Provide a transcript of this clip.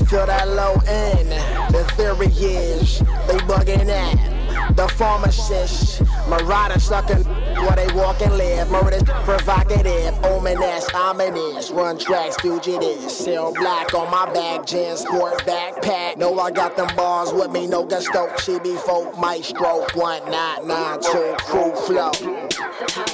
feel that low end. The theory is they bugging at the pharmacist. Marauder sucking where they walk and live. Murder's provocative, ominous, ominous. Run tracks, fugitive. Sell black on my back, gin sport backpack. Know I got them bars with me, no gusto. Chibi folk, maestro, 1992 crew flow.